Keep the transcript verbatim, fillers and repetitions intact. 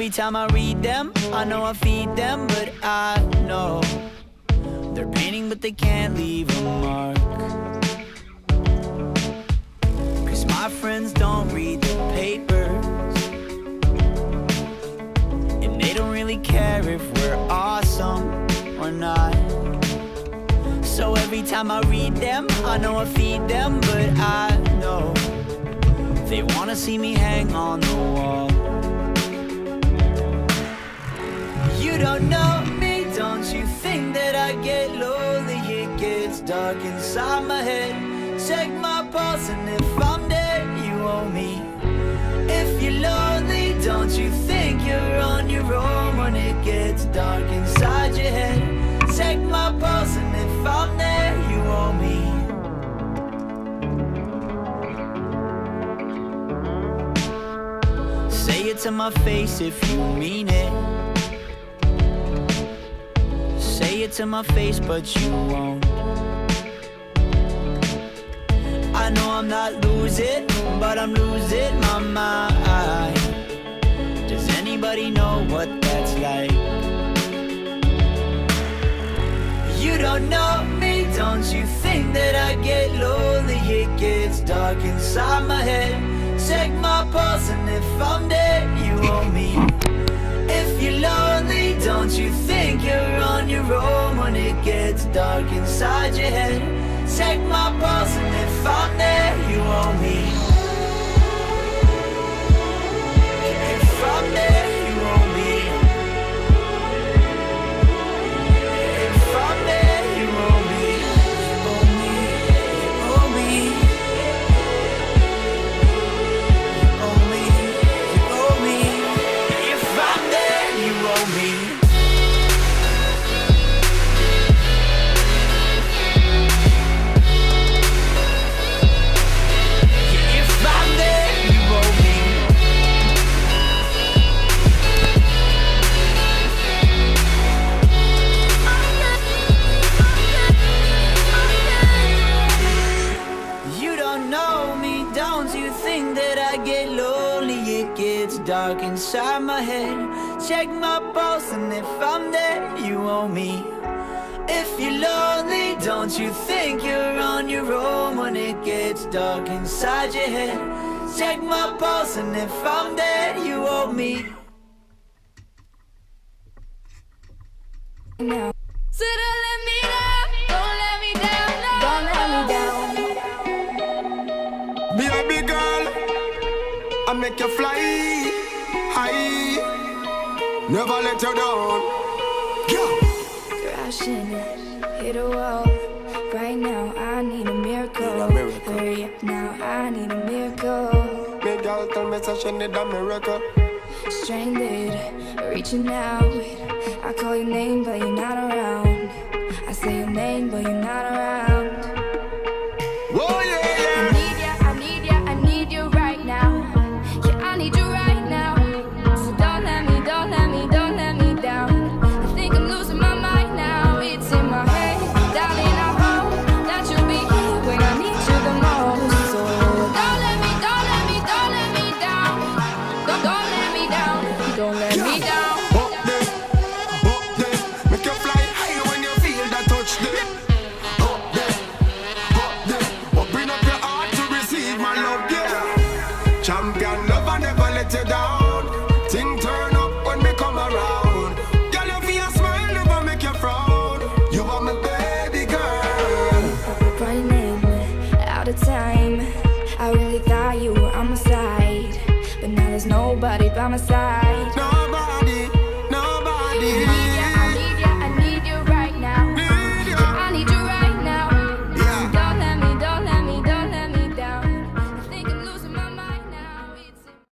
every time I read them, I know I feed them, but I know they're painting but they can't leave a mark. Cause my friends don't read the papers, and they don't really care if we're awesome or not. So every time I read them, I know I feed them, but I know they wanna see me hang on the wall. You don't know me, don't you think that I get lonely? It gets dark inside my head. Check my pulse and if I'm dead, you owe me. If you're lonely, don't you think you're on your own when it gets dark inside your head? Check my pulse and if I'm there, you owe me. Say it to my face if you mean it. Say it to my face, but you won't. I know I'm not losing, but I'm losing my mind. Does anybody know what that's like? You don't know me, don't you think that I get lonely? It gets dark inside my head. Check my pulse and if I'm dead, you owe me. If you're lonely, don't you think you're on your own when it gets dark inside your head? Check my pulse and if I'm there, you owe me. If I'm there, you owe me. If I'm there, you owe me. You owe me, you owe me. You owe me, you owe me. If I'm there, you owe me. Dark inside my head. Check my pulse and if I'm there, you owe me. If you're lonely, don't you think you're on your own when it gets dark inside your head? Check my pulse and if I'm there, you owe me. No. So don't let me down, don't let me down, no. Don't let me down. Be a big girl, I make you fly high, never let you down. Yeah. Crashing, hit a wall. Right now, I need a miracle. Need a miracle. Hurry up now, I need a miracle. Big girl tell me that she need a miracle. Stranded, reaching out. I call your name, but you're not around. I say your name, but you're not around. Whoa, yeah, yeah. I need ya, I need ya, I need you right now. Yeah, I need you right now. So don't let me, don't let me, don't let me down. I think I'm losing my mind now. It's in my head, darling, I hope that you'll be here when I need you the most. So don't let me, don't let me, don't let me down. Don't, don't let me down, don't let me down. Up there, up there, make you fly high when you feel that touch there. Up there, up there, open up your heart to receive my love, yeah. Champion love, I never let you down. Thing turn up when me come around. Girl, you feel smile, never make you frown. You are my baby girl. Running out of time. I really thought you were on my side, but now there's nobody by my side.